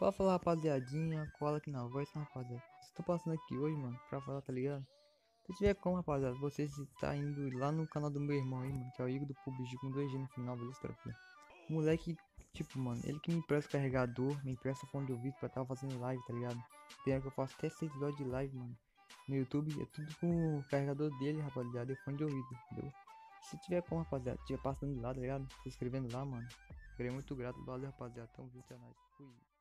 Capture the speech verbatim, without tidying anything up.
Fala, fala, rapaziadinha, cola aqui na voz, rapaziada. Estou passando aqui hoje, mano, pra falar, tá ligado? Se tiver como, rapaziada, você está indo lá no canal do meu irmão aí, mano, que é o Igor do P U B G com dois G no final, beleza, tranquilo? Moleque, tipo, mano, ele que me empresta carregador, me empresta fone de ouvido pra estar fazendo live, tá ligado? Tem hora que eu faço até seis horas de live, mano. No YouTube, é tudo com o carregador dele, rapaziada, e fone de ouvido, entendeu? Se tiver como, rapaziada, tiver passando lá, tá ligado? Se inscrevendo lá, mano. Ficarei muito grato, valeu, rapaziada, tamo junto, é nóis. Fui.